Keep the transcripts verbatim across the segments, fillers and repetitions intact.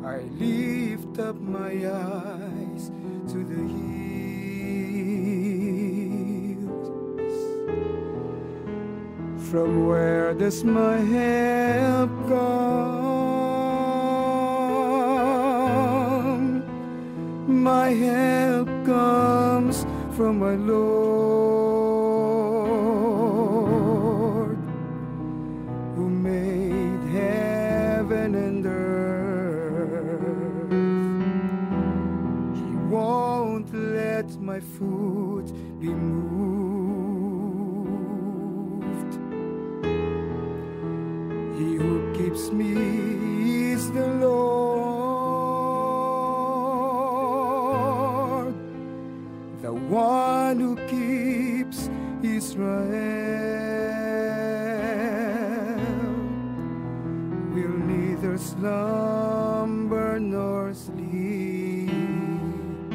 I lift up my eyes to the hills. From where does my help come? My help comes from my Lord, who made heaven and earth. He won't let my foot be moved. He who keeps me is the Lord, the one who keeps Israel, will neither slumber nor sleep.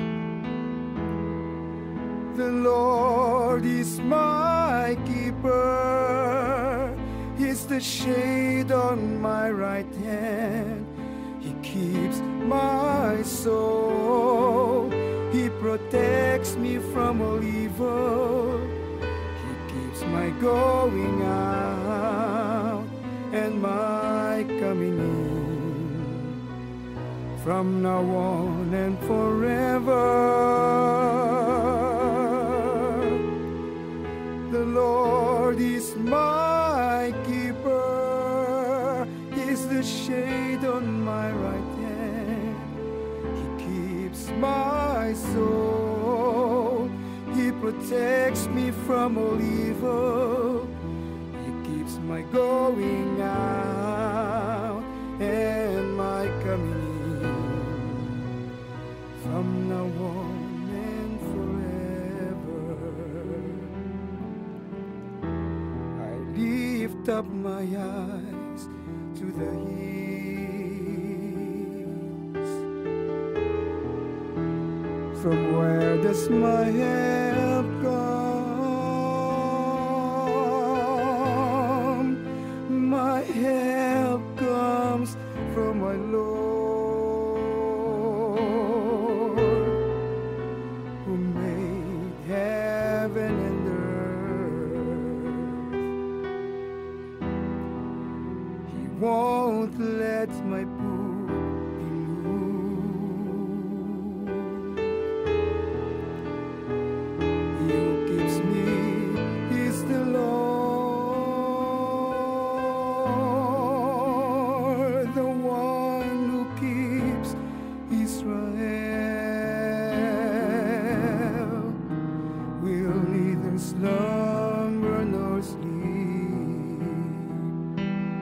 The Lord is my keeper, He's the shade on my right hand. He keeps my soul, He protects me from all evil. He keeps my going out and my coming in, from now on and forever. The Lord is my keeper, He's the shade on my right hand. He keeps my soul, He protects me from all evil. He keeps my going out and my coming in, from now on and forever. I lift up my eyes to the hills. From where does my help come? My help comes from my Lord, who made heaven and earth. He won't let my foot be moved. He who keeps me is the Lord, the one who keeps Israel, will neither slumber nor sleep.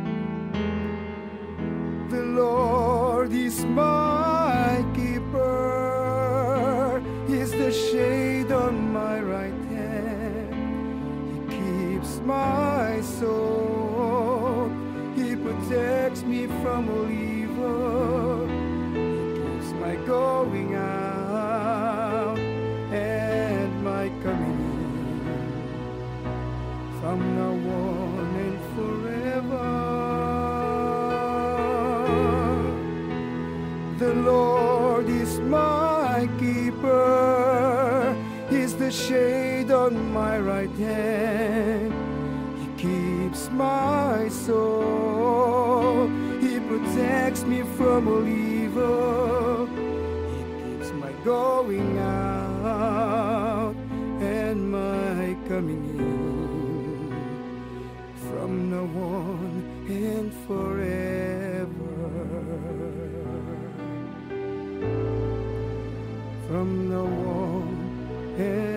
The Lord is my keeper, He's the shade on my right hand. He keeps my soul, He protects me from all evil. He keeps my going out and my coming in, from now on and forever. The Lord is my keeper, He's the shade on my right hand. He keeps my soul, He protects me from all evil. He keeps my going out and my coming in, from now on and forever. From now on and